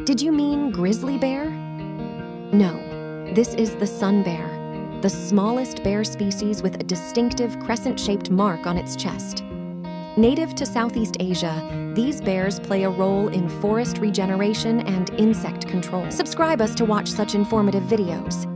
Did you mean grizzly bear? No, this is the sun bear, the smallest bear species with a distinctive crescent-shaped mark on its chest. Native to Southeast Asia, these bears play a role in forest regeneration and insect control. Subscribe us to watch such informative videos.